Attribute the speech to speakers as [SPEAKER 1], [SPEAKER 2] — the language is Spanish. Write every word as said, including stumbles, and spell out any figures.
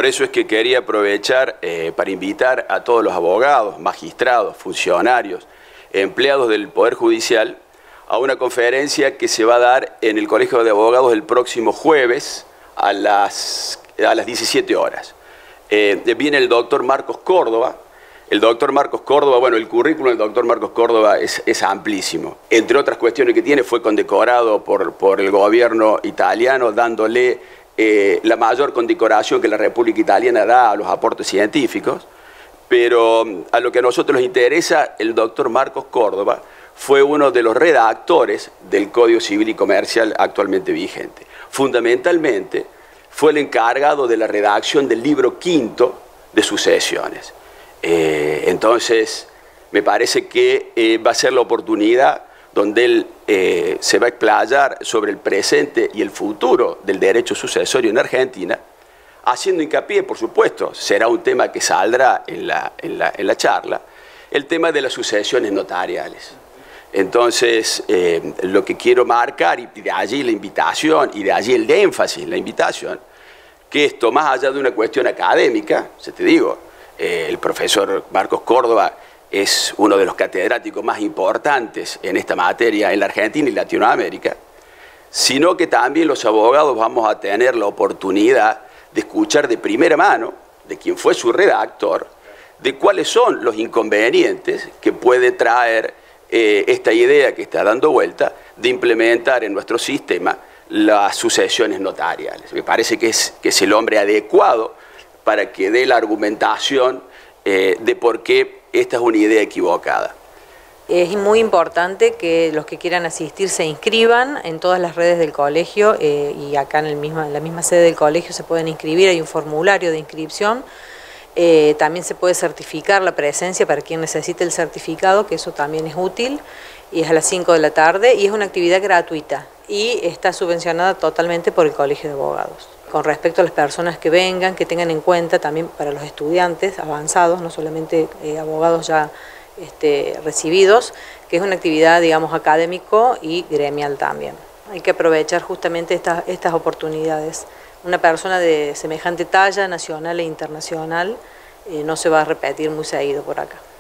[SPEAKER 1] Por eso es que quería aprovechar eh, para invitar a todos los abogados, magistrados, funcionarios, empleados del Poder Judicial a una conferencia que se va a dar en el Colegio de Abogados el próximo jueves a las, a las diecisiete horas. Eh, viene el doctor Marcos Córdoba. El doctor Marcos Córdoba, bueno, el currículum del doctor Marcos Córdoba es, es amplísimo. Entre otras cuestiones que tiene, fue condecorado por, por el gobierno italiano, dándole eh, la mayor condecoración que la República Italiana da a los aportes científicos. Pero a lo que a nosotros nos interesa, el doctor Marcos Córdoba fue uno de los redactores del Código Civil y Comercial actualmente vigente. Fundamentalmente, fue el encargado de la redacción del libro quinto de sucesiones. Eh, entonces, me parece que eh, va a ser la oportunidad donde él eh, se va a explayar sobre el presente y el futuro del derecho sucesorio en Argentina, haciendo hincapié, por supuesto, será un tema que saldrá en la, en la, en la charla, el tema de las sucesiones notariales. Entonces, eh, lo que quiero marcar, y de allí la invitación, y de allí el de énfasis, la invitación, que esto, más allá de una cuestión académica, se te digo, eh, el profesor Marcos Córdoba es uno de los catedráticos más importantes en esta materia en la Argentina y Latinoamérica, sino que también los abogados vamos a tener la oportunidad de escuchar de primera mano, de quien fue su redactor, de cuáles son los inconvenientes que puede traer eh, esta idea que está dando vuelta de implementar en nuestro sistema las sucesiones notariales. Me parece que es, que es el hombre adecuado para que dé la argumentación eh, de por qué esta es una idea equivocada.
[SPEAKER 2] Es muy importante que los que quieran asistir se inscriban en todas las redes del colegio eh, y acá en, el misma, en la misma sede del colegio se pueden inscribir, hay un formulario de inscripción. Eh, también se puede certificar la presencia para quien necesite el certificado, que eso también es útil, y es a las cinco de la tarde y es una actividad gratuita y está subvencionada totalmente por el Colegio de Abogados. Con respecto a las personas que vengan, que tengan en cuenta también para los estudiantes avanzados, no solamente eh, abogados ya este, recibidos, que es una actividad, digamos, académico y gremial también. Hay que aprovechar justamente estas, estas oportunidades. Una persona de semejante talla, nacional e internacional, eh, no se va a repetir muy seguido por acá.